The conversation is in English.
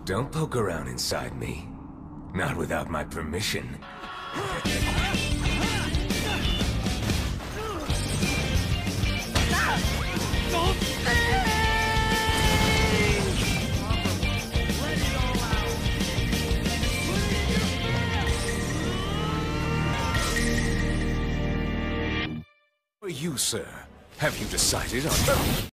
Don't poke around inside me. Not without my permission. For you, sir, have you decided on...